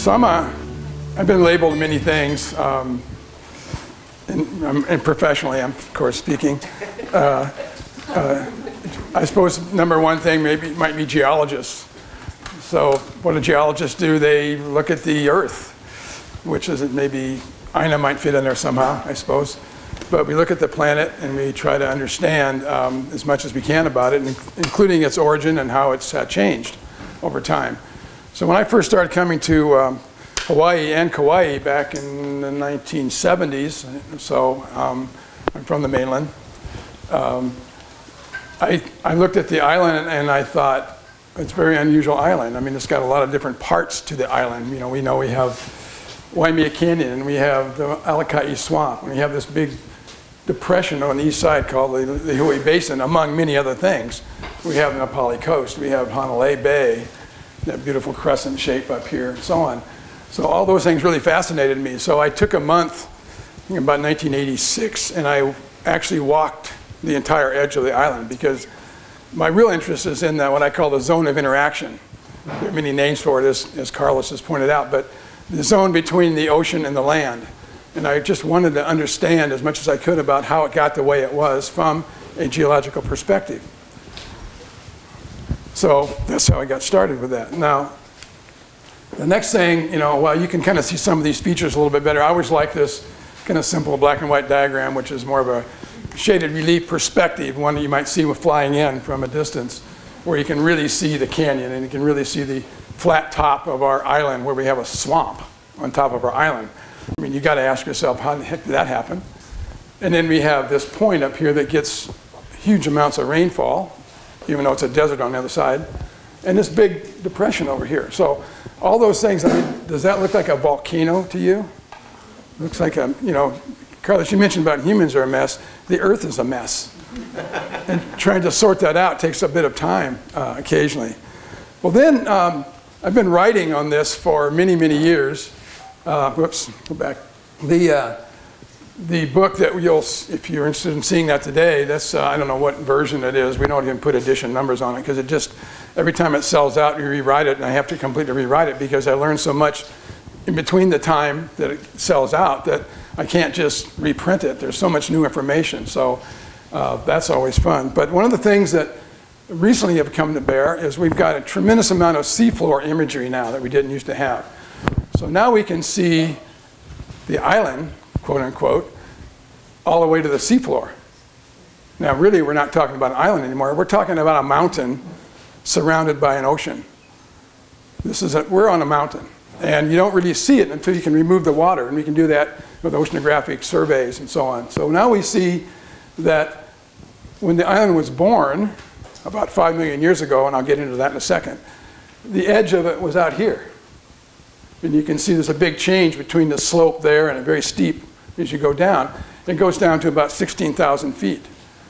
So I've been labeled many things, and professionally, I'm of course speaking. I suppose number one thing might be geologists. So what do geologists do? They look at the Earth, which is maybe Ina might fit in there somehow, I suppose. But we look at the planet and we try to understand as much as we can about it, including its origin and how it's changed over time. So when I first started coming to Hawaii and Kauai back in the 1970s, so I'm from the mainland, I looked at the island and I thought, it's a very unusual island. I mean, it's got a lot of different parts to the island. You know we have Waimea Canyon, and we have the Alakai Swamp, and we have this big depression on the east side called the Hui Basin, among many other things. We have the Napali Coast, we have Honolulu Bay, that beautiful crescent shape up here, and so on. So all those things really fascinated me. So I took a month, I think about 1986, and I actually walked the entire edge of the island, because my real interest is in what I call the zone of interaction. There are many names for it, as Carlos has pointed out, but the zone between the ocean and the land. And I just wanted to understand as much as I could about how it got the way it was from a geological perspective. So that's how I got started with that. Now, the next thing, well, you can kind of see some of these features a little bit better. I always like this kind of simple black and white diagram, which is more of a shaded relief perspective, one that you might see with flying in from a distance, where you can really see the canyon and you can really see the flat top of our island where we have a swamp on top of our island. I mean, you got to ask yourself, how the heck did that happen? And then we have this point up here that gets huge amounts of rainfall, even though it's a desert on the other side, and this big depression over here. So all those things, I mean, does that look like a volcano to you? Looks like a, Carlos, you mentioned about humans are a mess. The Earth is a mess. And trying to sort that out takes a bit of time occasionally. Well, then I've been writing on this for many, many years. Whoops, go back. The book that if you're interested in seeing that today, that's, I don't know what version it is. We don't even put edition numbers on it, because it just, every time it sells out, you rewrite it, and I have to completely rewrite it, because I learned so much in between the time that it sells out that I can't just reprint it. There's so much new information, so that's always fun. But one of the things that recently have come to bear is we've got a tremendous amount of seafloor imagery now that we didn't used to have. So now we can see the island, quote unquote, all the way to the seafloor. Now really, we're not talking about an island anymore. We're talking about a mountain surrounded by an ocean. We're on a mountain. And you don't really see it until you can remove the water, and we can do that with oceanographic surveys and so on. So now we see that when the island was born, about 5 million years ago, and I'll get into that in a second, the edge of it was out here. And you can see there's a big change between the slope there and a very steep as you go down. It goes down to about 16,000 feet.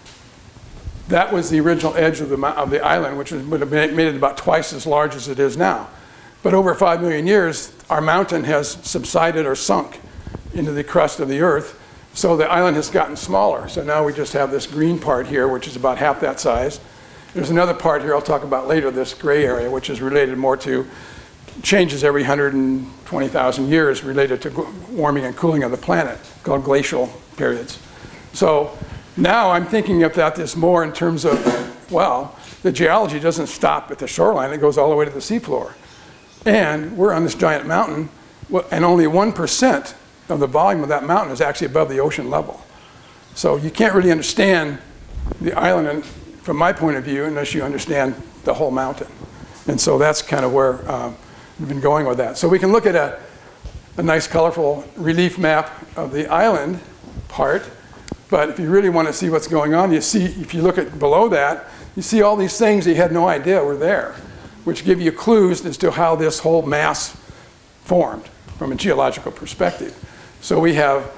That was the original edge of the island, which would have made it about twice as large as it is now. But over 5 million years, our mountain has subsided or sunk into the crust of the Earth. So the island has gotten smaller. So now we just have this green part here, which is about half that size. There's another part here I'll talk about later, this gray area, which is related more to changes every 120,000 years related to warming and cooling of the planet, called glacial periods. So now I'm thinking about this more in terms of, well, the geology doesn't stop at the shoreline. It goes all the way to the seafloor. And we're on this giant mountain, and only 1% of the volume of that mountain is actually above the ocean level. So you can't really understand the island from my point of view unless you understand the whole mountain. And so that's kind of where we've been going with that. So we can look at a nice colorful relief map of the island part, but if you really want to see what's going on, you see, if you look at below that, you see all these things you had no idea were there, which give you clues as to how this whole mass formed from a geological perspective. So we have,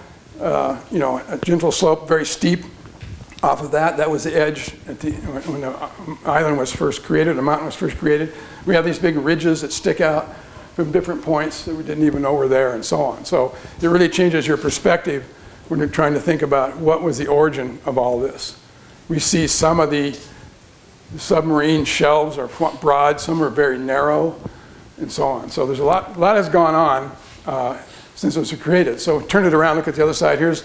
a gentle slope, very steep off of that. That was the edge when the island was first created, the mountain was first created. We have these big ridges that stick out from different points that we didn't even know were there, and so on. So it really changes your perspective when you're trying to think about what was the origin of all this. We see some of the submarine shelves are broad, some are very narrow, and so on. So there's a lot has gone on since it was created. So turn it around, look at the other side. Here's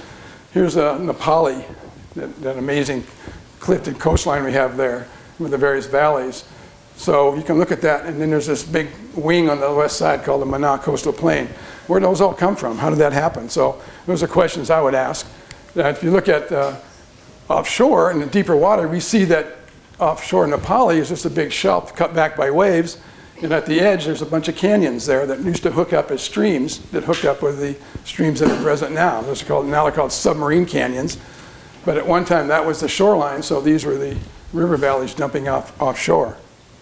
Nepali, that amazing cliffed and coastline we have there with the various valleys. So you can look at that, and then there's this big wing on the west side called the Mana Coastal Plain. Where do those all come from? How did that happen? So those are questions I would ask. If you look at offshore in the deeper water, we see that offshore Nepali is just a big shelf cut back by waves, and at the edge there's a bunch of canyons there that used to hook up as streams that hooked up with the streams that are present now. Those are called, now they're called submarine canyons, but at one time that was the shoreline, so these were the river valleys dumping off offshore.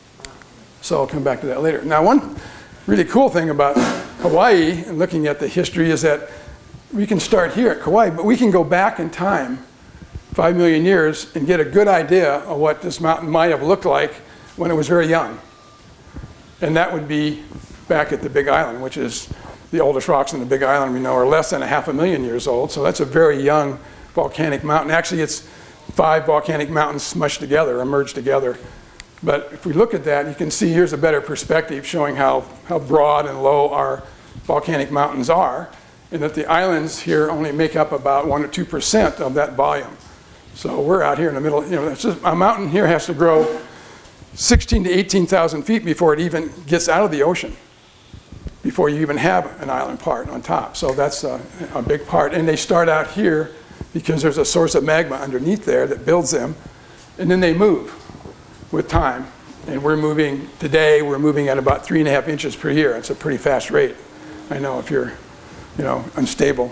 So I'll come back to that later. Now, one really cool thing about Hawaii and looking at the history is that we can start here at Kauai, but we can go back in time 5 million years and get a good idea of what this mountain might have looked like when it was very young. And that would be back at the Big Island, which is the oldest rocks in the Big Island we know are less than 500,000 years old. So that's a very young volcanic mountain. Actually, it's 5 volcanic mountains smushed together or merged together. But if we look at that, you can see here's a better perspective showing how broad and low our volcanic mountains are, and that the islands here only make up about 1 or 2% of that volume. So we're out here in the middle. You know, it's just, a mountain here has to grow 16 to 18,000 feet before it even gets out of the ocean, before you even have an island part on top. So that's a big part. And they start out here because there's a source of magma underneath there that builds them, and then they move with time. And we're moving, today, we're moving at about 3.5 inches per year. It's a pretty fast rate. I know if you're, you know, unstable.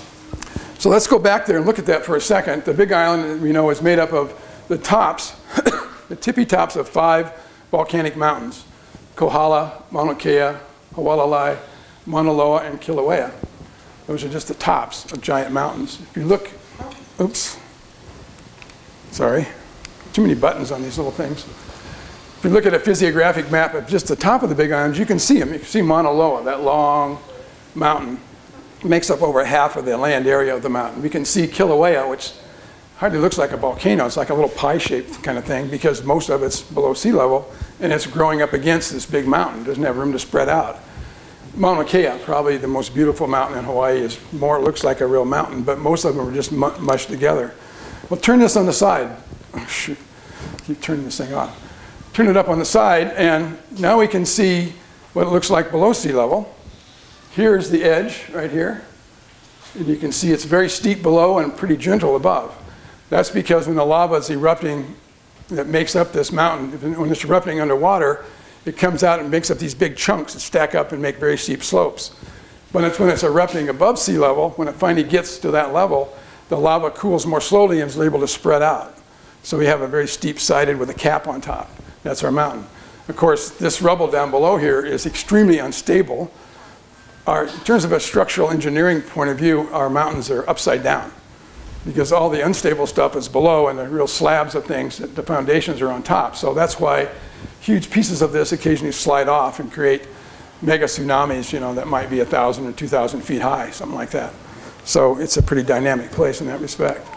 So let's go back there and look at that for a second. The Big Island, we know, is made up of the tops, the tippy tops of 5 volcanic mountains: Kohala, Mauna Kea, Hualalai, Mauna Loa, and Kilauea. Those are just the tops of giant mountains. If you look, oops, sorry. Too many buttons on these little things. If you look at a physiographic map of just the top of the Big Islands, you can see them. You can see Mauna Loa, that long mountain. It makes up over half of the land area of the mountain. We can see Kilauea, which hardly looks like a volcano. It's like a little pie-shaped kind of thing because most of it's below sea level, and it's growing up against this big mountain. It doesn't have room to spread out. Mauna Kea, probably the most beautiful mountain in Hawaii, is more, looks like a real mountain, but most of them are just mushed together. Well, turn this on the side. Oh, shoot. Keep turning this thing on. Turn it up on the side, and now we can see what it looks like below sea level. Here's the edge right here. And you can see it's very steep below and pretty gentle above. That's because when the lava is erupting that makes up this mountain, when it's erupting underwater, it comes out and makes up these big chunks that stack up and make very steep slopes. But it's when it's erupting above sea level, when it finally gets to that level, the lava cools more slowly and is able to spread out. So we have a very steep sided with a cap on top. That's our mountain. Of course, this rubble down below here is extremely unstable. In terms of a structural engineering point of view, our mountains are upside down because all the unstable stuff is below and the real slabs of things, the foundations are on top. So that's why huge pieces of this occasionally slide off and create mega tsunamis, you know, that might be 1,000 or 2,000 feet high, something like that. So it's a pretty dynamic place in that respect.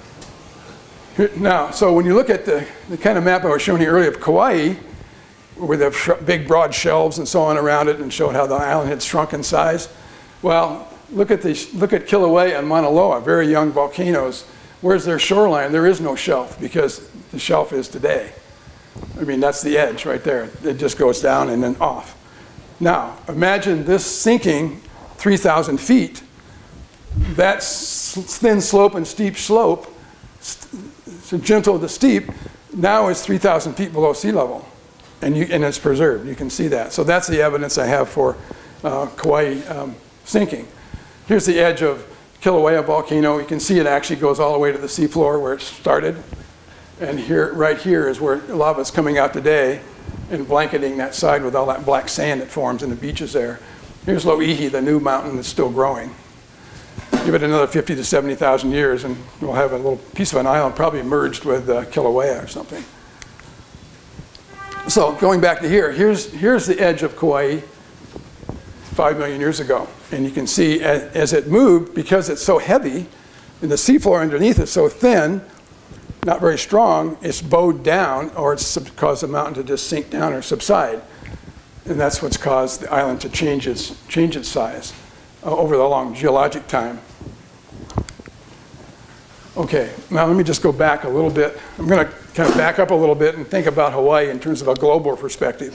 Now, so when you look at the kind of map I was showing you earlier of Kauai, with the big broad shelves and so on around it, and showed how the island had shrunk in size. Well, look at Kilauea and Mauna Loa, very young volcanoes. Where's their shoreline? There is no shelf because the shelf is today. I mean, that's the edge right there. It just goes down and then off. Now, imagine this sinking 3,000 feet. That thin slope and steep slope, so gentle to steep, now is 3,000 feet below sea level. And it's preserved. You can see that. So that's the evidence I have for Kauai sinking. Here's the edge of Kilauea volcano. You can see it actually goes all the way to the seafloor where it started. And here, right here is where lava is coming out today and blanketing that side with all that black sand that forms in the beaches there. Here's Loihi, the new mountain that's still growing. Give it another 50 to 70,000 years and we'll have a little piece of an island probably merged with Kilauea or something. So going back to here, here's the edge of Kauai 5 million years ago. And you can see as it moved, because it's so heavy, and the seafloor underneath is so thin, not very strong, it's bowed down, or it's caused the mountain to just sink down or subside. And that's what's caused the island to change its size over the long geologic time. Okay, now let me just go back a little bit. I'm going to kind of back up a little bit and think about Hawaii in terms of a global perspective.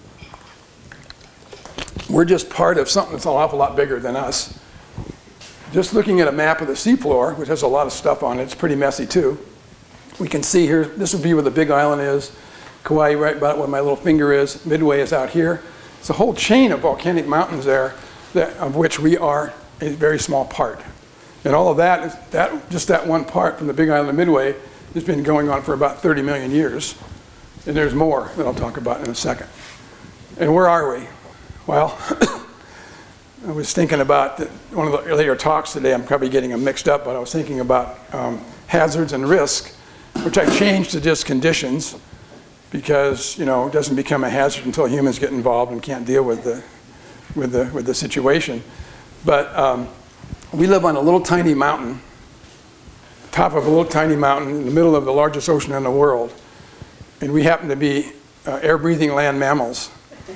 We're just part of something that's an awful lot bigger than us. Just looking at a map of the seafloor, which has a lot of stuff on it, it's pretty messy too. We can see here, this would be where the big island is. Kauai, right about where my little finger is. Midway is out here. It's a whole chain of volcanic mountains there, of which we are a very small part. And all of that, just that one part from the Big Island of Midway has been going on for about 30 million years. And there's more that I'll talk about in a second. And where are we? Well, I was thinking about one of the earlier talks today. I'm probably getting them mixed up, but I was thinking about hazards and risk, which I changed to just conditions because, you know, it doesn't become a hazard until humans get involved and can't deal with the situation. But we live on a little tiny mountain, top of a little tiny mountain in the middle of the largest ocean in the world. And we happen to be air-breathing land mammals.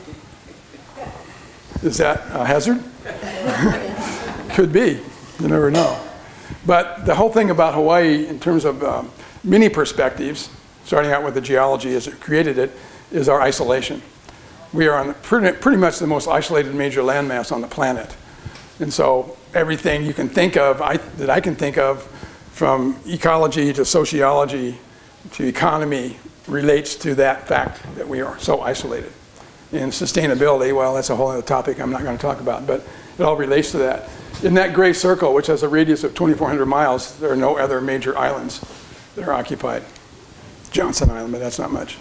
Is that a hazard? Could be. You never know. But the whole thing about Hawaii in terms of many perspectives, starting out with the geology as it created it, is our isolation. We are on pretty much the most isolated major landmass on the planet. And so everything you can think of, that I can think of, from ecology to sociology to economy, relates to that fact that we are so isolated. And sustainability, well, that's a whole other topic I'm not going to talk about, but it all relates to that. In that gray circle, which has a radius of 2,400 miles, there are no other major islands that are occupied. Johnson Island, but that's not much.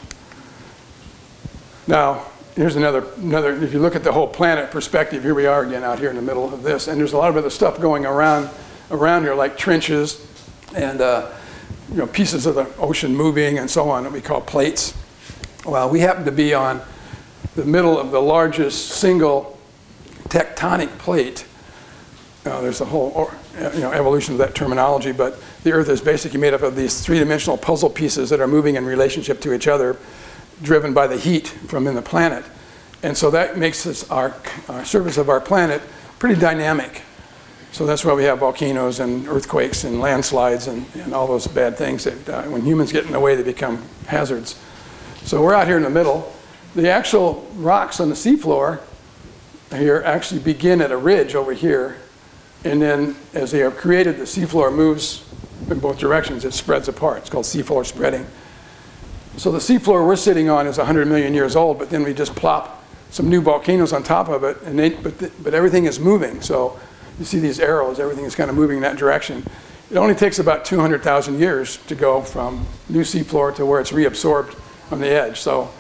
Now, here's another, if you look at the whole planet perspective, here we are again out here in the middle of this, and there's a lot of other stuff going around here, like trenches and you know, pieces of the ocean moving and so on that we call plates. Well, we happen to be on the middle of the largest single tectonic plate. There's a whole evolution of that terminology, but the Earth is basically made up of these three-dimensional puzzle pieces that are moving in relationship to each other, driven by the heat from in the planet. And so that makes our surface of our planet pretty dynamic. So that's why we have volcanoes and earthquakes and landslides and all those bad things that when humans get in the way, they become hazards. So we're out here in the middle. The actual rocks on the seafloor here actually begin at a ridge over here. And then as they are created, the seafloor moves in both directions. It spreads apart. It's called seafloor spreading. So the seafloor we're sitting on is 100 million years old, but then we just plop some new volcanoes on top of it, and but everything is moving. So you see these arrows, everything is kind of moving in that direction. It only takes about 200,000 years to go from new seafloor to where it's reabsorbed on the edge. So,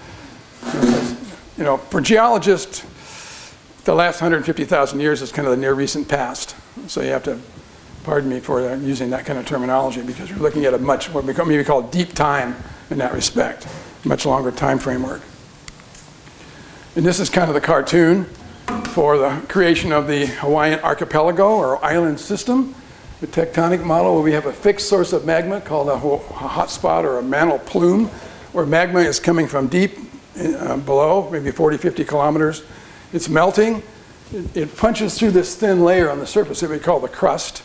you know, for geologists, the last 150,000 years is kind of the near recent past. So you have to pardon me for using that kind of terminology, because we're looking at a much, what we maybe call deep time in that respect, much longer time framework. And this is kind of the cartoon for the creation of the Hawaiian archipelago or island system, the tectonic model, where we have a fixed source of magma called a hot spot or a mantle plume, where magma is coming from deep below, maybe 40, 50 kilometers. It's melting. It punches through this thin layer on the surface that we call the crust.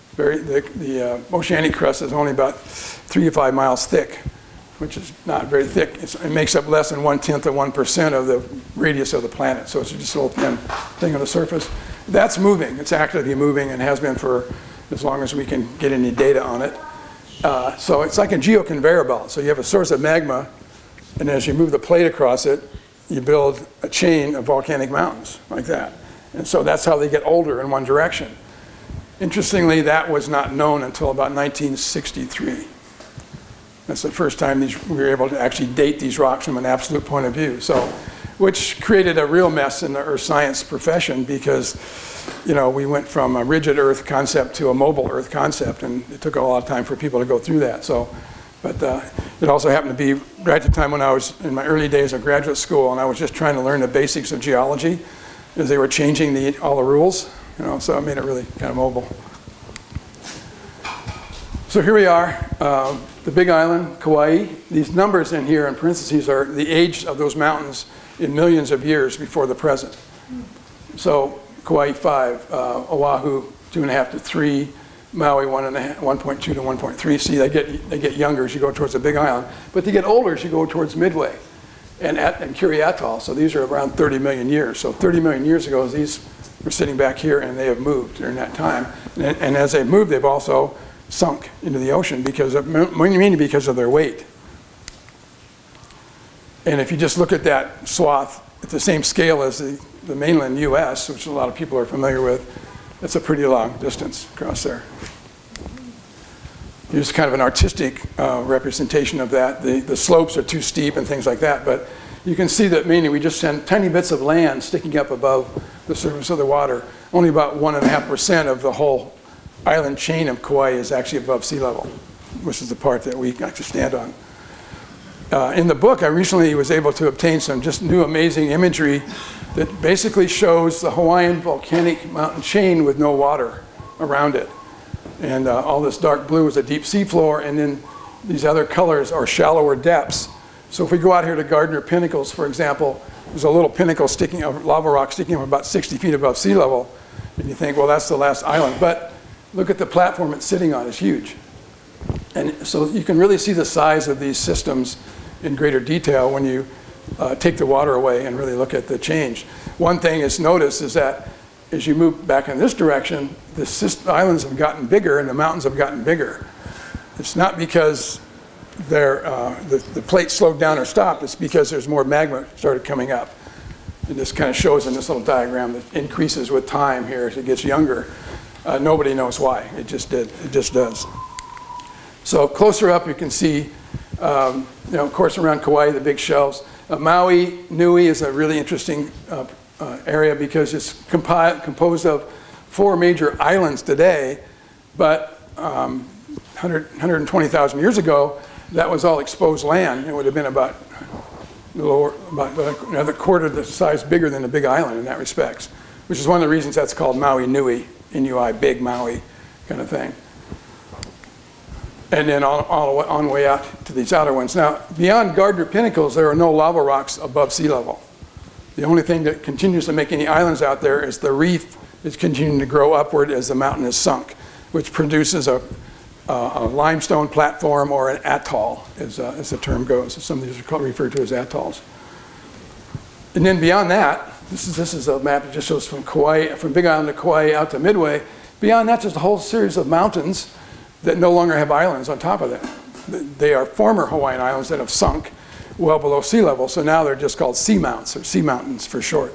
The oceanic crust is only about 3 to 5 miles thick, which is not very thick. It makes up less than 1/10 of 1% of the radius of the planet. So it's just a little thin thing on the surface. That's moving. It's actively moving and has been for as long as we can get any data on it. So it's like a geoconveyor belt. So you have a source of magma, and as you move the plate across it, you build a chain of volcanic mountains like that. And so that's how they get older in one direction. Interestingly, that was not known until about 1963. That's the first time we were able to actually date these rocks from an absolute point of view. So, which created a real mess in the earth science profession, because, you know, we went from a rigid Earth concept to a mobile Earth concept, and it took a lot of time for people to go through that. So, but it also happened to be right at the time when I was in my early days of graduate school, and I was just trying to learn the basics of geology as they were changing all the rules, you know, so it made it really kind of mobile. So here we are, the Big Island, Kauai. These numbers in here in parentheses are the age of those mountains in millions of years before the present. So Kauai 5, Oahu 2.5 to 3, Maui 1.2 to 1.3. See, they get younger as you go towards the Big Island, but they get older as you go towards Midway and Kuri Atoll. So these are around 30 million years. So 30 million years ago, these were sitting back here, and they have moved during that time. And as they've moved, they've also sunk into the ocean mainly because of their weight. And if you just look at that swath at the same scale as the mainland U.S., which a lot of people are familiar with, that's a pretty long distance across there. Here's kind of an artistic representation of that. The slopes are too steep and things like that, but you can see that mainly we just send tiny bits of land sticking up above the surface of the water. Only about 1.5% of the whole island chain of Kauai is actually above sea level, which is the part that we actually stand on. In the book, I recently was able to obtain some just new amazing imagery that basically shows the Hawaiian volcanic mountain chain with no water around it. And all this dark blue is a deep sea floor, and then these other colors are shallower depths. So if we go out here to Gardner Pinnacles, for example, there's a little pinnacle sticking up, lava rock sticking up about 60 feet above sea level, and you think, well, that's the last island. But look at the platform it's sitting on, it's huge. And so you can really see the size of these systems in greater detail when you take the water away and really look at the change. One thing is notice is that as you move back in this direction, the islands have gotten bigger and the mountains have gotten bigger. It's not because the plate slowed down or stopped, it's because there's more magma started coming up. And this kind of shows in this little diagram that increases with time here as it gets younger. Nobody knows why, it just did, it just does. So closer up you can see, of course around Kauai, the big shelves. Maui Nui is a really interesting area because it's composed of 4 major islands today, but 120,000 years ago, that was all exposed land. It would have been about another quarter the size bigger than the Big Island in that respect, which is one of the reasons that's called Maui Nui, N-U-I, big Maui kind of thing. And then on the way out to these outer ones. Now, beyond Gardner Pinnacles, there are no lava rocks above sea level. The only thing that continues to make any islands out there is the reef is continuing to grow upward as the mountain is sunk, which produces a limestone platform or an atoll, as the term goes. Some of these are referred to as atolls. And then beyond that, this is a map that just shows from Kauai, from Big Island to Kauai out to Midway. Beyond that, there's a whole series of mountains that no longer have islands on top of them. They are former Hawaiian islands that have sunk well below sea level, so now they're just called seamounts, or sea mountains for short.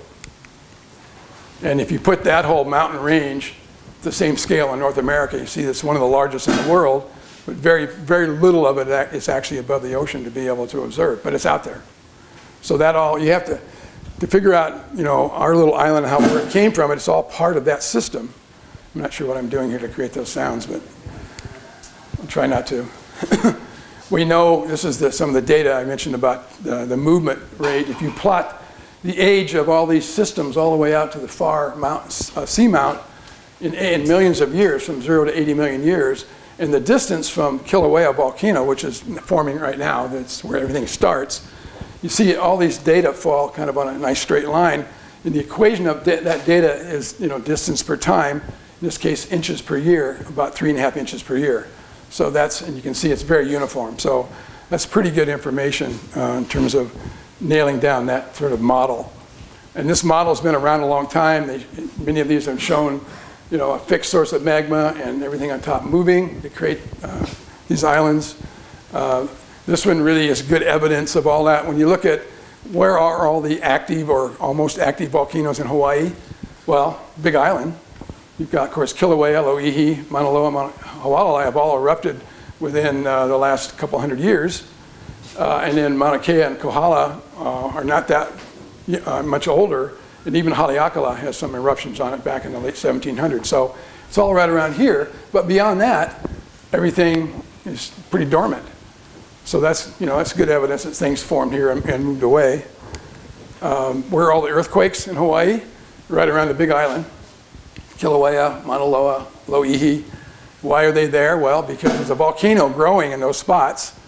And if you put that whole mountain range at the same scale in North America, you see it's one of the largest in the world, but very, very little of it is actually above the ocean to be able to observe, but it's out there. So that all, you have to figure out, our little island and where it came from, it's all part of that system. I'm not sure what I'm doing here to create those sounds, but I'll try not to. We know, this is some of the data I mentioned about the movement rate. If you plot the age of all these systems all the way out to the far seamount in millions of years, from 0 to 80 million years, and the distance from Kilauea volcano, which is forming right now, that's where everything starts, you see all these data fall kind of on a nice straight line. And the equation of that data is distance per time, in this case inches per year, about 3.5 inches per year. So and you can see it's very uniform. So that's pretty good information in terms of nailing down that sort of model. And this model has been around a long time. Many of these have shown, a fixed source of magma and everything on top moving to create these islands. This one really is good evidence of all that. When you look at where are all the active or almost active volcanoes in Hawaii, well, Big Island. You've got, of course, Kilauea, Loihi, Mauna Loa, Hawalala have all erupted within the last couple hundred years. And then Mauna Kea and Kohala are not that much older. And even Haleakala has some eruptions on it back in the late 1700s. So it's all right around here. But beyond that, everything is pretty dormant. So that's good evidence that things formed here and moved away. Where are all the earthquakes in Hawaii? Right around the Big Island. Kilauea, Mauna Loa, Loihi. Why are they there? Well, because there's a volcano growing in those spots.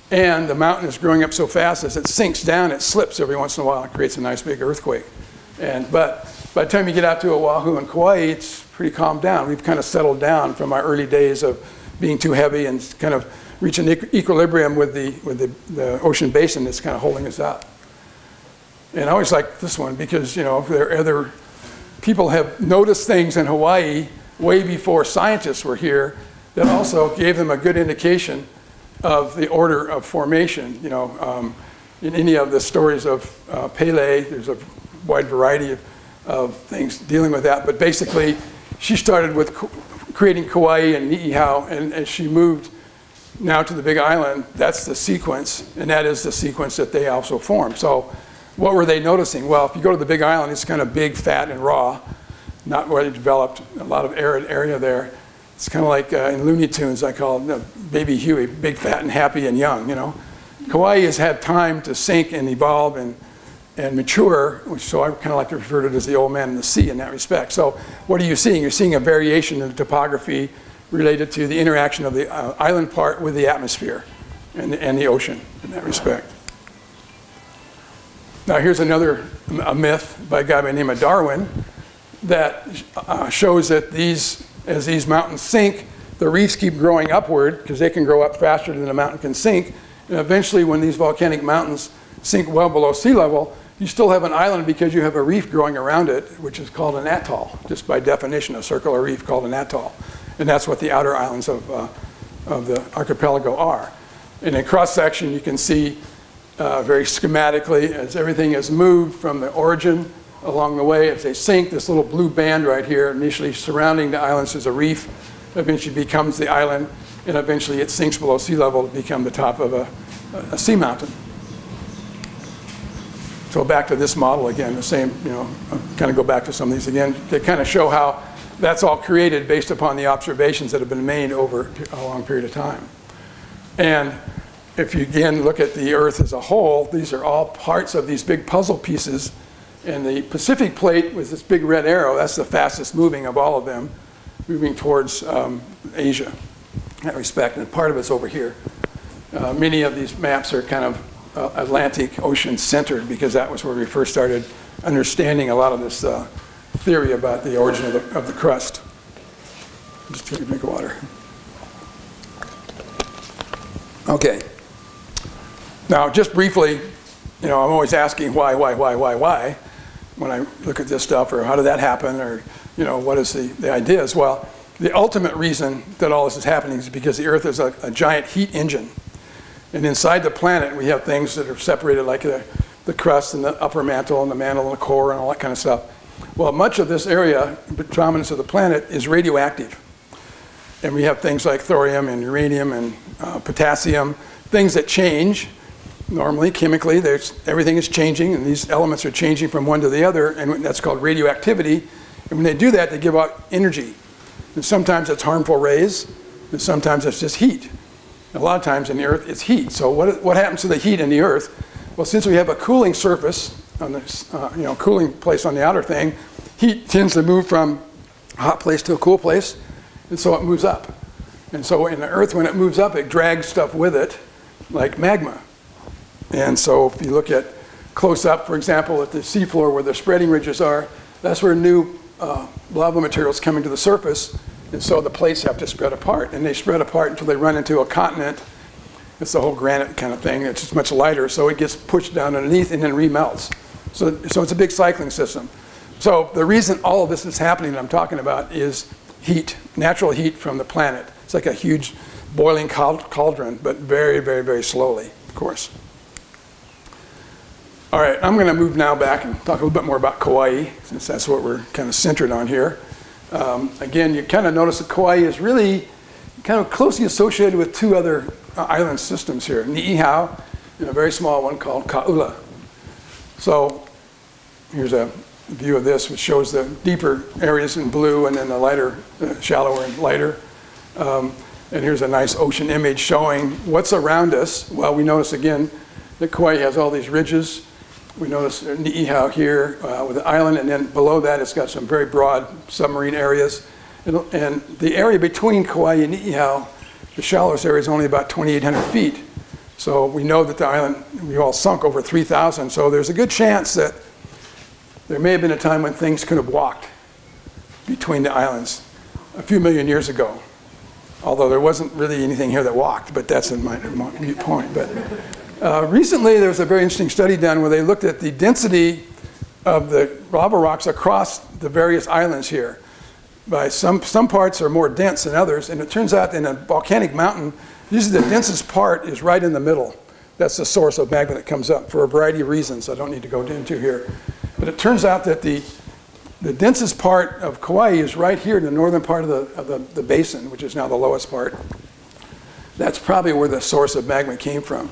And the mountain is growing up so fast, as it sinks down, it slips every once in a while and creates a nice big earthquake. But by the time you get out to Oahu and Kauai, it's pretty calmed down. We've kind of settled down from our early days of being too heavy and kind of reaching equilibrium with the ocean basin that's kind of holding us up. And I always like this one because, you know, there are other people have noticed things in Hawaii way before scientists were here that also gave them a good indication of the order of formation. You know, in any of the stories of Pele, there's a wide variety of things dealing with that. But basically, she started with creating Kauai and Ni'ihau, and as she moved now to the Big Island, that's the sequence, and that is the sequence that they also formed. So what were they noticing? Well, if you go to the Big Island, it's kind of big, fat, and raw, not where they developed a lot of arid area there. It's kind of like in Looney Tunes, I call it Baby Huey, big, fat, and happy and young, you know. Kauai has had time to sink and evolve and mature, so I kind of like to refer to it as the old man in the sea in that respect. So what are you seeing? You're seeing a variation in the topography related to the interaction of the island part with the atmosphere and the ocean in that respect. Now here's another myth by a guy by the name of Darwin that shows that as these mountains sink, the reefs keep growing upward because they can grow up faster than the mountain can sink. And eventually when these volcanic mountains sink well below sea level, you still have an island because you have a reef growing around it, which is called an atoll. Just by definition, a circular reef called an atoll. And that's what the outer islands of the archipelago are. And in cross-section, you can see very schematically as everything has moved from the origin along the way, as they sink, this little blue band right here, initially surrounding the islands is a reef, eventually becomes the island, and eventually it sinks below sea level to become the top of a sea mountain. So back to this model again, the same, you know, I'll kind of go back to some of these again. They kind of show how that's all created based upon the observations that have been made over a long period of time. And if you again look at the Earth as a whole, these are all parts of these big puzzle pieces. And the Pacific plate with this big red arrow, that's the fastest moving of all of them, moving towards Asia in that respect. And part of it's over here. Many of these maps are kind of Atlantic Ocean centered because that was where we first started understanding a lot of this theory about the origin of the crust. Just take a drink of water. Okay. Now, just briefly, you know, I'm always asking why when I look at this stuff, or how did that happen, or, you know, what is the ideas? Well, the ultimate reason that all this is happening is because the Earth is a giant heat engine. And inside the planet, we have things that are separated like the crust and the upper mantle and the mantle and the core and all that kind of stuff. Well, much of this area, the predominance of the planet, is radioactive. And we have things like thorium and uranium and potassium, things that change. Normally, chemically, everything is changing, and these elements are changing from one to the other, and that's called radioactivity. And when they do that, they give out energy. And sometimes it's harmful rays, and sometimes it's just heat. A lot of times in the Earth, it's heat. So what happens to the heat in the Earth? Well, since we have a cooling surface, on this, you know, cooling place on the outer thing, heat tends to move from a hot place to a cool place, and so it moves up. And so in the Earth, when it moves up, it drags stuff with it, like magma. And so if you look at close up, for example, at the seafloor where the spreading ridges are, that's where new lava materials coming to the surface. And so the plates have to spread apart. And they spread apart until they run into a continent. It's the whole granite kind of thing. It's just much lighter. So it gets pushed down underneath and then remelts. So it's a big cycling system. So the reason all of this is happening that I'm talking about is heat, natural heat from the planet. It's like a huge boiling cauldron, but very, very, very slowly, of course. All right, I'm going to move now back and talk a little bit more about Kauai, since that's what we're kind of centered on here. Again, you kind of notice that Kauai is really kind of closely associated with two other island systems here, Ni'ihau and a very small one called Ka'ula. So here's a view of this, which shows the deeper areas in blue and then the lighter, shallower and lighter. And here's a nice ocean image showing what's around us. Well, we notice again that Kauai has all these ridges. We notice Ni'ihau here with the island, and then below that it's got some very broad submarine areas. And the area between Kauai and Ni'ihau, the shallowest area, is only about 2,800 feet. So we know that the island, we all sunk over 3,000. So there's a good chance that there may have been a time when things could have walked between the islands a few million years ago. Although there wasn't really anything here that walked, but that's a mute point. But recently there was a very interesting study done where they looked at the density of the lava rocks across the various islands here. By some parts are more dense than others, and it turns out in a volcanic mountain, usually the densest part is right in the middle. That's the source of magma that comes up for a variety of reasons I don't need to go into here. But it turns out that the densest part of Kauai is right here in the northern part of the basin, which is now the lowest part. That's probably where the source of magma came from.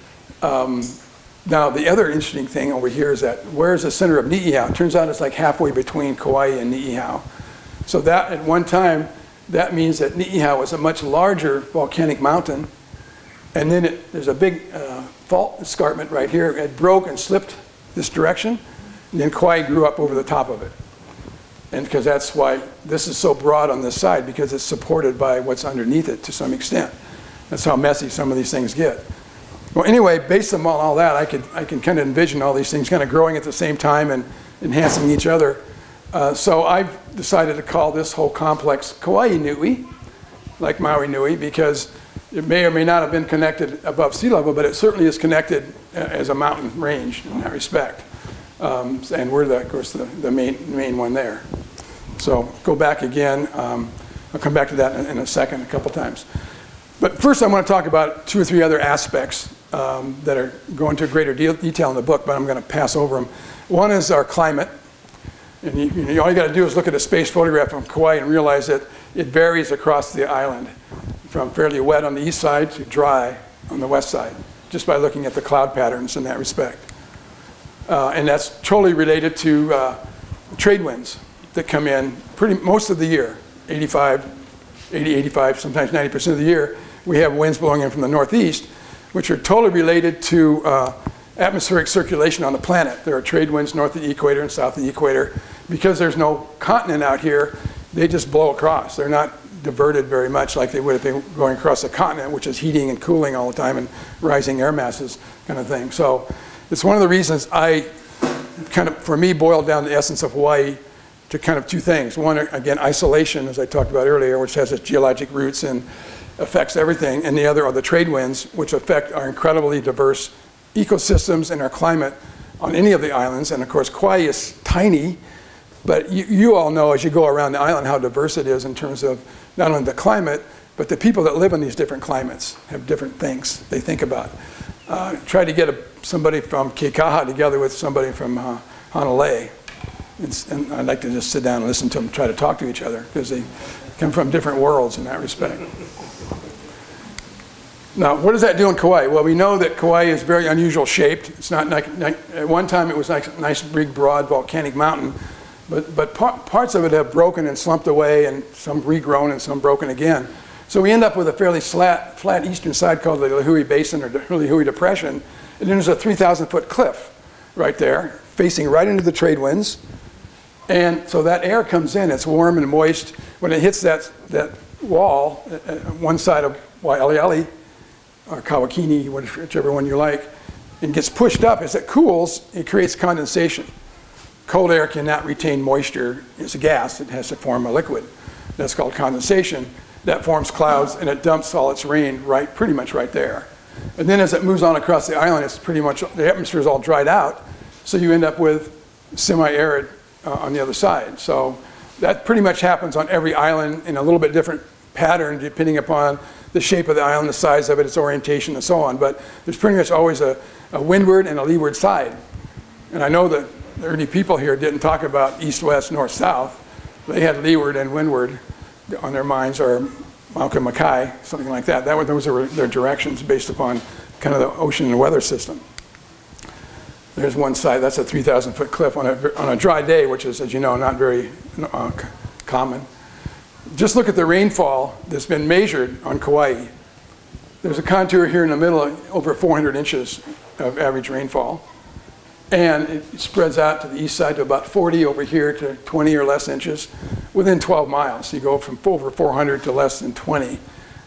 Now, the other interesting thing over here is that where's the center of Ni'ihau? It turns out it's like halfway between Kauai and Ni'ihau. So that, at one time, that means that Ni'ihau was a much larger volcanic mountain. And then there's a big fault escarpment right here. It broke and slipped this direction. And then Kauai grew up over the top of it. And because that's why this is so broad on this side, because it's supported by what's underneath it to some extent. That's how messy some of these things get. Well, anyway, based on all that, I can kind of envision all these things kind of growing at the same time and enhancing each other. So I've decided to call this whole complex Kauai Nui, like Maui Nui, because it may or may not have been connected above sea level, but it certainly is connected as a mountain range in that respect. And we're, of course, the main one there. So go back again. I'll come back to that in a second, a couple times. But first I want to talk about 2 or 3 other aspects that are going into greater detail in the book, but I'm going to pass over them. One is our climate. And all you got to do is look at a space photograph from Kauai and realize that it varies across the island, from fairly wet on the east side to dry on the west side, just by looking at the cloud patterns in that respect. And that's totally related to trade winds that come in most of the year, 80, 85, sometimes 90% of the year. We have winds blowing in from the northeast, which are totally related to atmospheric circulation on the planet. There are trade winds north of the equator and south of the equator. Because there's no continent out here, they just blow across. They're not diverted very much like they would if they were going across a continent, which is heating and cooling all the time and rising air masses kind of thing. So it's one of the reasons I kind of, for me, boiled down the essence of Hawaii to kind of 2 things. One, again, isolation, as I talked about earlier, which has its geologic roots and affects everything. And the other are the trade winds, which affect our incredibly diverse ecosystems and our climate on any of the islands. And of course, Kauai is tiny, but you all know as you go around the island how diverse it is in terms of not only the climate, but the people that live in these different climates have different things they think about. Try to get somebody from Keikaha together with somebody from Honolulu. And I'd like to just sit down and listen to them try to talk to each other, because they come from different worlds in that respect. Now, what does that do in Kauai? Well, we know that Kauai is very unusual shaped. It's not like at one time it was like a nice, big, broad volcanic mountain, but parts of it have broken and slumped away, and some regrown and some broken again. So we end up with a fairly flat eastern side called the Lihue Basin or the Lihue Depression, and then there's a 3,000-foot cliff right there, facing right into the trade winds. And so that air comes in, it's warm and moist. When it hits that wall, one side of Waialeale, or Kawakini, whichever one you like, and gets pushed up. As it cools, it creates condensation. Cold air cannot retain moisture. It's a gas. It has to form a liquid. That's called condensation. That forms clouds, and it dumps all its rain pretty much right there. And then as it moves on across the island, it's pretty much, the atmosphere is all dried out, so you end up with semi-arid on the other side. So that pretty much happens on every island in a little bit different pattern depending upon the shape of the island, the size of it, its orientation, and so on. But there's pretty much always a windward and a leeward side. And I know that the early people here didn't talk about east, west, north, south. They had leeward and windward on their minds, or Mauka Makai, something like that. Those are their directions based upon kind of the ocean and weather system. There's one side, that's a 3,000-foot cliff on a dry day, which is, as you know, not very common. Just look at the rainfall that's been measured on Kauai. There's a contour here in the middle, over 400 inches of average rainfall. And it spreads out to the east side to about 40 over here to 20 or less inches within 12 miles. So you go from over 400 to less than 20.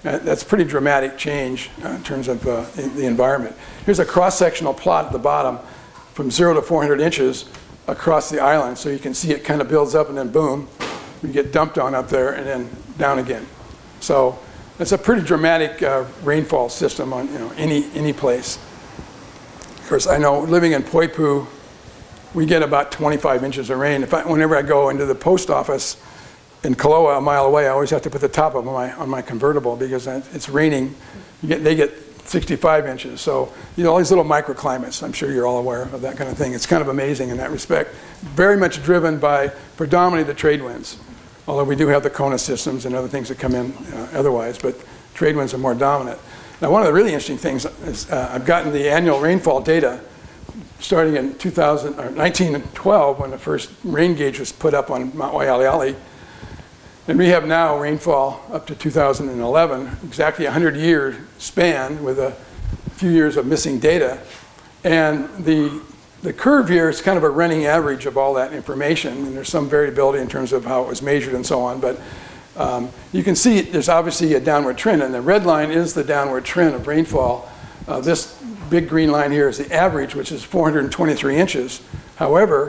That's pretty dramatic change in terms of the environment. Here's a cross-sectional plot at the bottom from 0 to 400 inches across the island. So you can see it kind of builds up and then boom, you get dumped on up there and then down again. So it's a pretty dramatic rainfall system on any place. Of course, I know living in Poipu, we get about 25 inches of rain. Whenever I go into the post office in Kaloa, a mile away, I always have to put the top of on my convertible because it's raining. They get 65 inches. So all these little microclimates, I'm sure you're all aware of that kind of thing. It's kind of amazing in that respect. Very much driven by predominantly the trade winds, although we do have the Kona systems and other things that come in otherwise, but trade winds are more dominant. Now, one of the really interesting things is I've gotten the annual rainfall data starting in 1912 when the first rain gauge was put up on Mount Waialeale. And we have now rainfall up to 2011, exactly a 100-year span with a few years of missing data. And the curve here is kind of a running average of all that information. And there's some variability in terms of how it was measured and so on. But you can see there's obviously a downward trend. And the red line is the downward trend of rainfall. This big green line here is the average, which is 423 inches. However,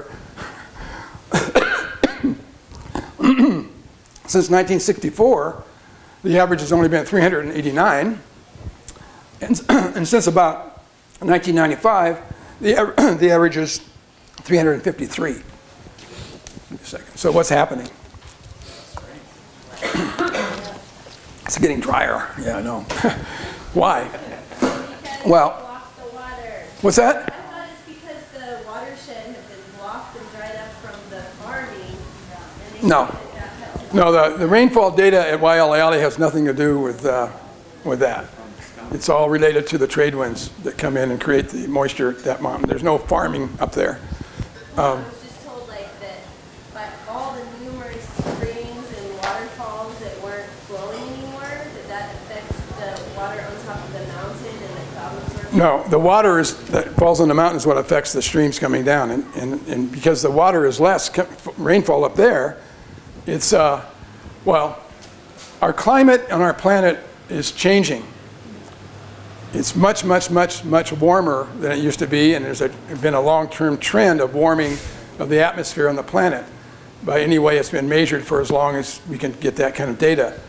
since 1964, the average has only been 389. And since about 1995, the average is 353. Give me a second. So what's happening? It's getting drier. Yeah, I know. Why? Well, what's that? I thought it's because the watershed had been blocked and dried up from the farming. No. No, the rainfall data at Waialeale has nothing to do with that. It's all related to the trade winds that come in and create the moisture at that mountain. There's no farming up there. I was just told that by all the numerous springs and waterfalls that weren't flowing anymore, that affects the water on top of the mountain and the cloud absorption. No, the water that falls on the mountain is what affects the streams coming down. And because the water is less rainfall up there, it's, well, our climate on our planet is changing. It's much, much, much, much warmer than it used to be, and there's been a long-term trend of warming of the atmosphere on the planet. By any way it's been measured for as long as we can get that kind of data.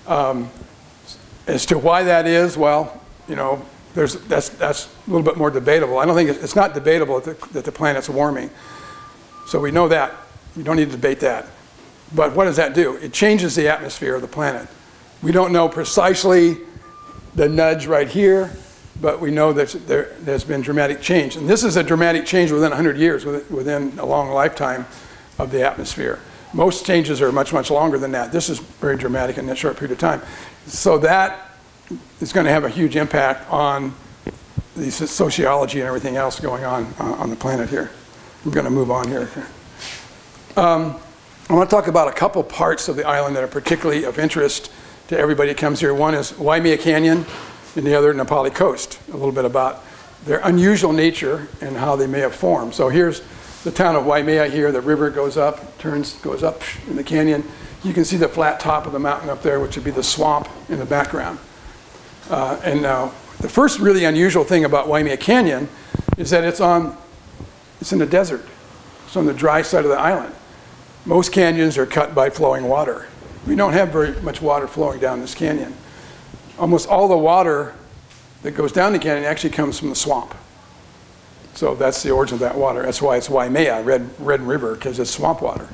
As to why that is, well, that's a little bit more debatable. I don't think it's not debatable that the planet's warming. So we know that. We don't need to debate that. But what does that do? It changes the atmosphere of the planet. We don't know precisely the nudge right here, but we know that there's been dramatic change. And this is a dramatic change within 100 years, within a long lifetime of the atmosphere. Most changes are much, much longer than that. This is very dramatic in that short period of time. So that is going to have a huge impact on the sociology and everything else going on the planet here. I'm going to move on here. I want to talk about a couple parts of the island that are particularly of interest to everybody that comes here. One is Waimea Canyon and the other Nepali Coast. A little bit about their unusual nature and how they may have formed. So here's the town of Waimea here. The river goes up, goes up in the canyon. You can see the flat top of the mountain up there, which would be the swamp in the background. And now the first really unusual thing about Waimea Canyon is that it's in the desert. It's on the dry side of the island. Most canyons are cut by flowing water. We don't have very much water flowing down this canyon. Almost all the water that goes down the canyon actually comes from the swamp. So that's the origin of that water. That's why it's Waimea, Red River, because it's swamp water.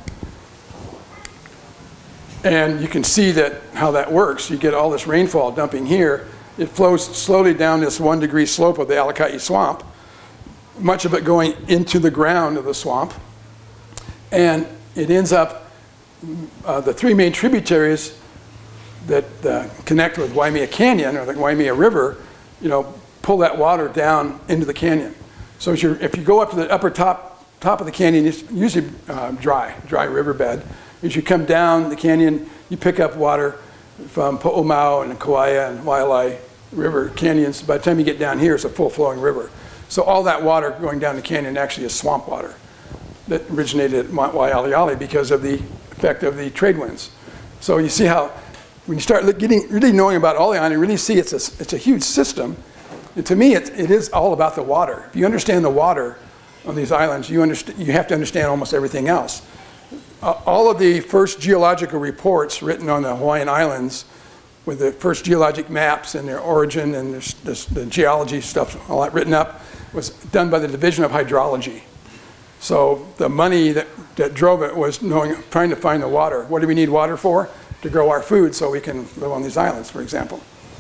And you can see how that works. You get all this rainfall dumping here. It flows slowly down this 1-degree slope of the Alakai Swamp, much of it going into the ground of the swamp. And it ends up, the three main tributaries that connect with Waimea Canyon, or the Waimea River, pull that water down into the canyon. So if you go up to the upper top of the canyon, it's usually dry riverbed. As you come down the canyon, you pick up water from Po'omau and Kauai and Waialae River canyons. By the time you get down here, it's a full-flowing river. So all that water going down the canyon actually is swamp water that originated at Mount Waialeale because of the effect of the trade winds. So you see how when you start really knowing about all the island, you really see it's a huge system. And to me, it is all about the water. If you understand the water on these islands, you have to understand almost everything else. All of the first geological reports written on the Hawaiian Islands, with the first geologic maps and their origin and the geology stuff, all that written up, was done by the Division of Hydrology. So the money that drove it was trying to find the water. What do we need water for? To grow our food so we can live on these islands, for example.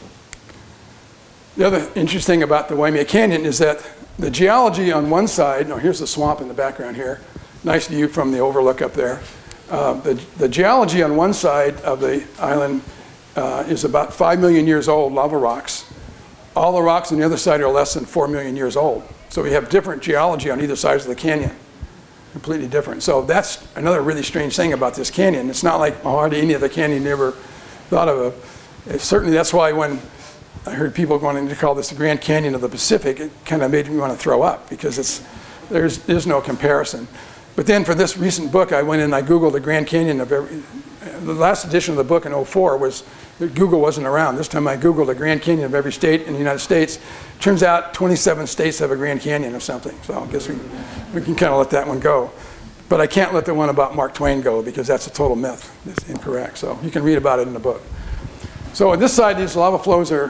The other interesting thing about the Waimea Canyon is that the geology on one side, here's the swamp in the background here, nice view from the overlook up there. The geology on one side of the island is about 5 million years old, lava rocks. All the rocks on the other side are less than 4 million years old. So we have different geology on either side of the canyon, completely different. So that's another really strange thing about this canyon. It's not like hardly any other canyon you ever thought of. Certainly that's why when I heard people going to call this the Grand Canyon of the Pacific, it kind of made me want to throw up because there's no comparison. But then for this recent book, I went and I Googled the Grand Canyon of the last edition of the book in 2004 was, Google wasn't around. This time I Googled the Grand Canyon of every state in the United States. Turns out 27 states have a Grand Canyon of something. So I guess we can kind of let that one go. But I can't let the one about Mark Twain go because that's a total myth. It's incorrect. So you can read about it in the book. So on this side, these lava flows are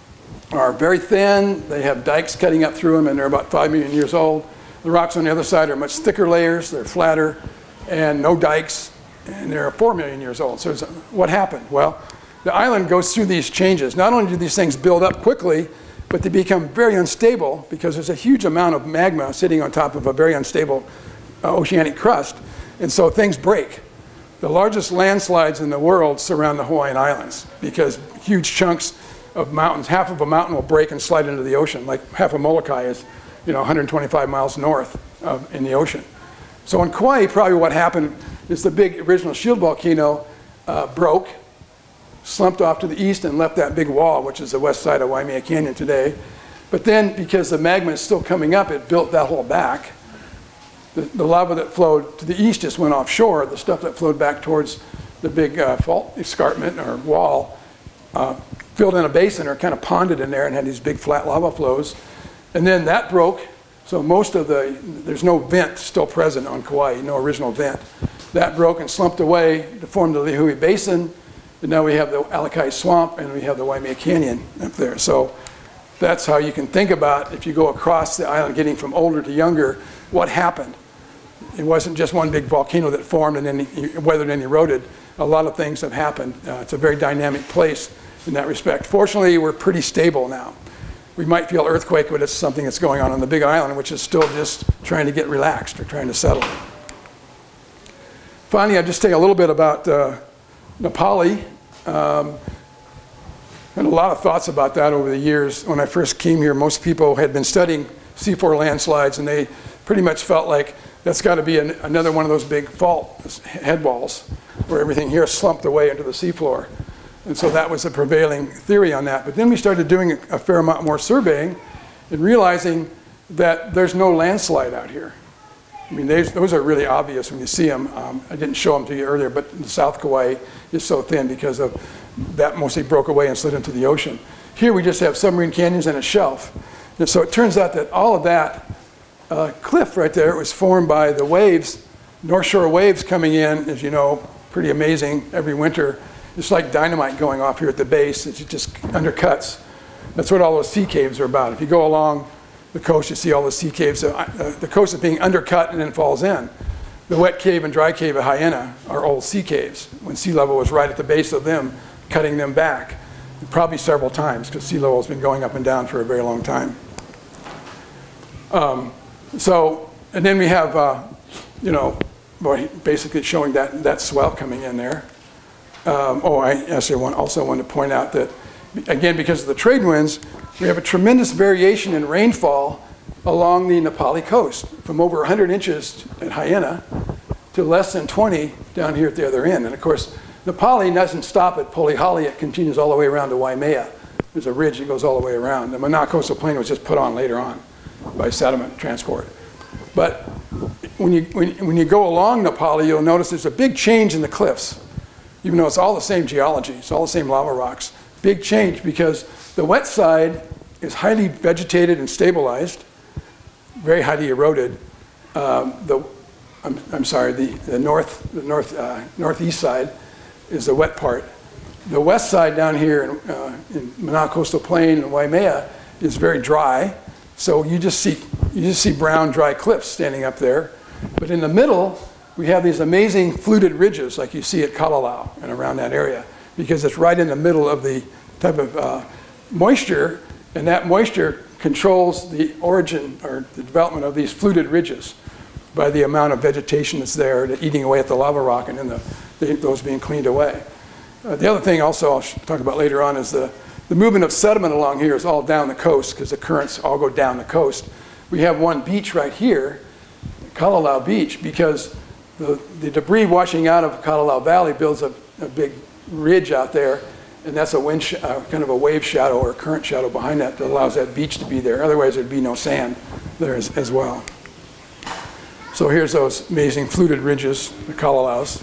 very thin. They have dikes cutting up through them, and they're about 5 million years old. The rocks on the other side are much thicker layers. They're flatter and no dikes, and they're 4 million years old. So what happened? Well, the island goes through these changes. Not only do these things build up quickly, but they become very unstable because there's a huge amount of magma sitting on top of a very unstable oceanic crust, and so things break. The largest landslides in the world surround the Hawaiian Islands because huge chunks of mountains, half of a mountain will break and slide into the ocean, like half of Molokai is 125 miles north in the ocean. So in Kauai, probably what happened is the big original shield volcano broke, slumped off to the east and left that big wall, which is the west side of Waimea Canyon today. But then, because the magma is still coming up, it built that whole back. The lava that flowed to the east just went offshore. The stuff that flowed back towards the big fault escarpment or wall filled in a basin or kind of ponded in there and had these big flat lava flows. And then that broke, so there's no vent still present on Kauai, no original vent. That broke and slumped away to form the Lihue Basin. And now we have the Alakai Swamp and we have the Waimea Canyon up there. So that's how you can think about, if you go across the island getting from older to younger, what happened. It wasn't just one big volcano that formed and then weathered and eroded. A lot of things have happened. It's a very dynamic place in that respect. Fortunately, we're pretty stable now. We might feel earthquake, but it's something that's going on the big island, which is still just trying to get relaxed or trying to settle. Finally, I'll just tell you a little bit about Nepali. Had a lot of thoughts about that over the years. When I first came here, most people had been studying C4 landslides, and they pretty much felt like that's got to be another one of those big fault head walls where everything here slumped away into the seafloor. And so that was the prevailing theory on that. But then we started doing a fair amount more surveying and realizing that there's no landslide out here. I mean, those are really obvious when you see them. I didn't show them to you earlier, but the South Kauai is so thin because of that mostly broke away and slid into the ocean. Here we just have submarine canyons and a shelf. And so it turns out that all of that cliff right there was formed by the waves, North Shore waves coming in, as you know, pretty amazing every winter. It's like dynamite going off here at the base. It just undercuts. That's what all those sea caves are about. If you go along the coast, you see all the sea caves. The coast is being undercut and then falls in. The wet cave and dry cave of Hyena are old sea caves when sea level was right at the base of them, cutting them back, probably several times because sea level has been going up and down for a very long time. And then we have, basically showing that swell coming in there. I actually also want to point out that, again, because of the trade winds, we have a tremendous variation in rainfall along the Nepali coast, from over 100 inches at Hyena to less than 20 down here at the other end. And of course, Nepali doesn't stop at Polihali, it continues all the way around to Waimea. There's a ridge that goes all the way around. The Mana Coastal Plain was just put on later on by sediment transport. But when you go along Nepali, you'll notice there's a big change in the cliffs. even though it's all the same geology, it's all the same lava rocks. Big change because the wet side is highly vegetated and stabilized, very highly eroded. The northeast side is the wet part. The west side down here in Mana'a Coastal Plain and Waimea is very dry. So you just see brown, dry cliffs standing up there. But in the middle, we have these amazing fluted ridges like you see at Kalalau and around that area, because it's right in the middle of the type of moisture, and that moisture controls the origin or the development of these fluted ridges by the amount of vegetation that's there, eating away at the lava rock and then those being cleaned away. The other thing also I'll talk about later on is the movement of sediment along here is all down the coast because the currents all go down the coast. We have one beach right here, Kalalau Beach, because the debris washing out of Kalalau Valley builds a big ridge out there, and that's a kind of a wave shadow or current shadow behind that allows that beach to be there. Otherwise, there'd be no sand there as well. So here's those amazing fluted ridges, the Kalalaus.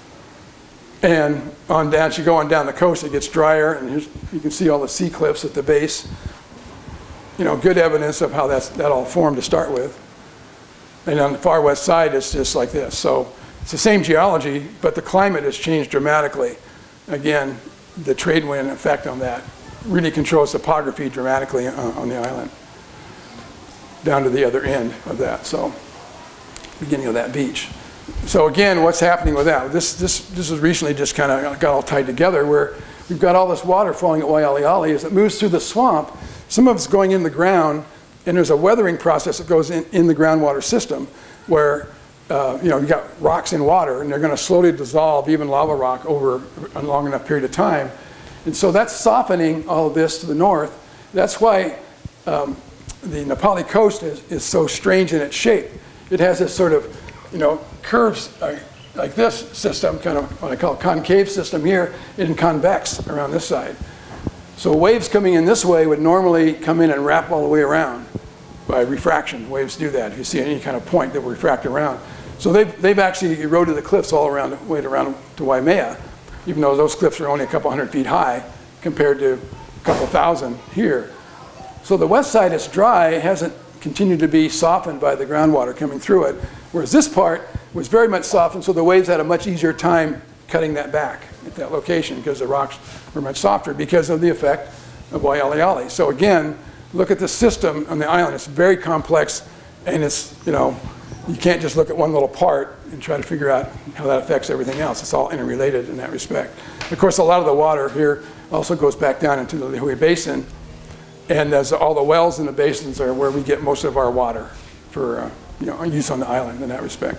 And as you go on down the coast, it gets drier, and you can see all the sea cliffs at the base. You know, good evidence of how that all formed to start with. And on the far west side, it's just like this. So it's the same geology, but the climate has changed dramatically. Again, the trade wind effect on that really controls topography dramatically on the island, down to the other end of that, so beginning of that beach. So again, what's happening with that? This has recently just kind of got all tied together, where we've got all this water flowing at Waialeale. As it moves through the swamp, some of it's going in the ground, and there's a weathering process that goes in the groundwater system where you've got rocks in water, and they're going to slowly dissolve even lava rock over a long enough period of time. And so that's softening all of this to the north. That's why the Nepali coast is so strange in its shape. It has this sort of curves like this system, kind of what I call concave system here, and convex around this side. So waves coming in this way would normally come in and wrap all the way around by refraction. Waves do that. If you see any kind of point, they will refract around. So they've actually eroded the cliffs all around, way around to Waimea, even though those cliffs are only a couple hundred feet high compared to a couple thousand here. So the west side is dry. It hasn't continued to be softened by the groundwater coming through it, whereas this part was very much softened, so the waves had a much easier time cutting that back at that location because the rocks were much softer because of the effect of Waialeale. So again, look at the system on the island. It's very complex, and it's, you can't just look at one little part and try to figure out how that affects everything else. It's all interrelated in that respect. Of course, a lot of the water here also goes back down into the Lihue Basin, and there's all the wells in the basins are where we get most of our water for use on the island in that respect.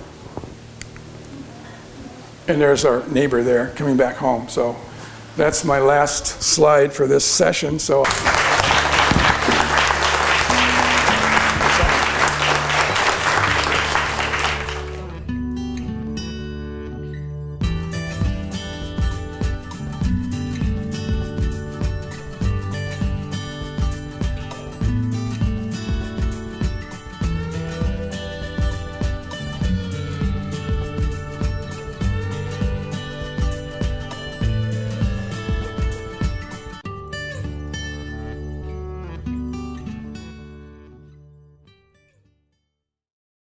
And there's our neighbor there coming back home. So that's my last slide for this session. So.